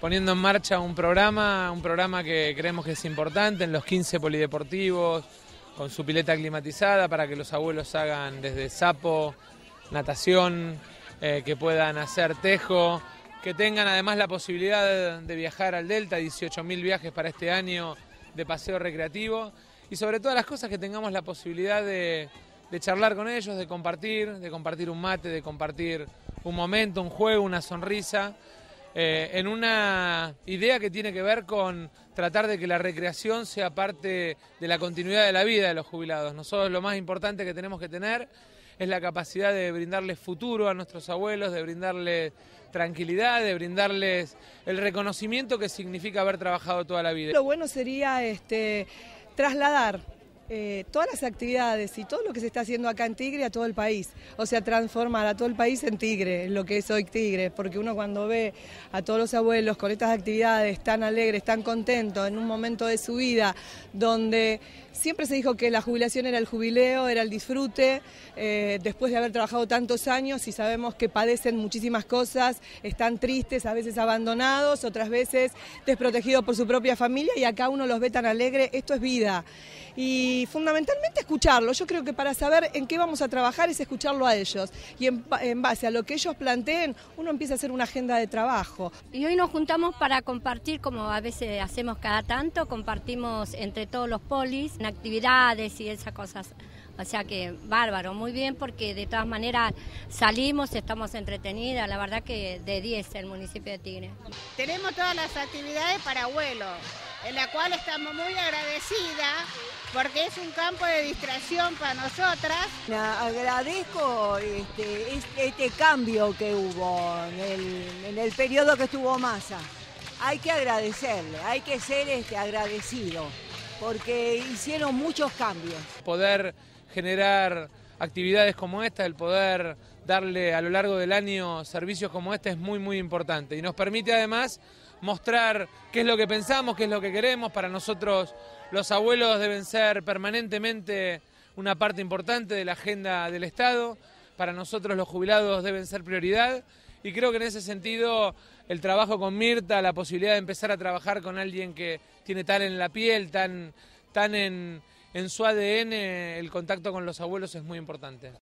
poniendo en marcha un programa que creemos que es importante en los 15 polideportivos, con su pileta climatizada para que los abuelos hagan desde sapo, natación, que puedan hacer tejo, que tengan además la posibilidad de viajar al Delta, 18.000 viajes para este año de paseo recreativo, y sobre todas las cosas que tengamos la posibilidad de charlar con ellos, de compartir un mate, de compartir un momento, un juego, una sonrisa, en una idea que tiene que ver con tratar de que la recreación sea parte de la continuidad de la vida de los jubilados. Nosotros lo más importante que tenemos que tener es la capacidad de brindarles futuro a nuestros abuelos, de brindarles tranquilidad, de brindarles el reconocimiento que significa haber trabajado toda la vida. Lo bueno sería trasladar todas las actividades y todo lo que se está haciendo acá en Tigre a todo el país, o sea, transformar a todo el país en Tigre, en lo que es hoy Tigre, porque uno cuando ve a todos los abuelos con estas actividades tan alegres, tan contentos, en un momento de su vida donde siempre se dijo que la jubilación era el jubileo, era el disfrute, después de haber trabajado tantos años y sabemos que padecen muchísimas cosas, están tristes, a veces abandonados, otras veces desprotegidos por su propia familia, y acá uno los ve tan alegre. Esto es vida. Y fundamentalmente escucharlo. Yo creo que para saber en qué vamos a trabajar es escucharlo a ellos. Y en base a lo que ellos planteen, uno empieza a hacer una agenda de trabajo. Y hoy nos juntamos para compartir, como a veces hacemos cada tanto, compartimos entre todos los polis, en actividades y esas cosas. O sea que bárbaro, muy bien, porque de todas maneras salimos, estamos entretenidas, la verdad que de 10 el municipio de Tigre. Tenemos todas las actividades para abuelos, en la cual estamos muy agradecidas, porque es un campo de distracción para nosotras. Agradezco este cambio que hubo en el periodo que estuvo Massa. Hay que agradecerle, hay que ser agradecido, porque hicieron muchos cambios. Poder generar actividades como esta, el poder darle a lo largo del año servicios como este es muy, muy importante. Y nos permite además mostrar qué es lo que pensamos, qué es lo que queremos. Para nosotros los abuelos deben ser permanentemente una parte importante de la agenda del Estado. Para nosotros los jubilados deben ser prioridad. Y creo que en ese sentido el trabajo con Mirta, la posibilidad de empezar a trabajar con alguien que tiene tan en la piel, tan en su ADN, el contacto con los abuelos es muy importante.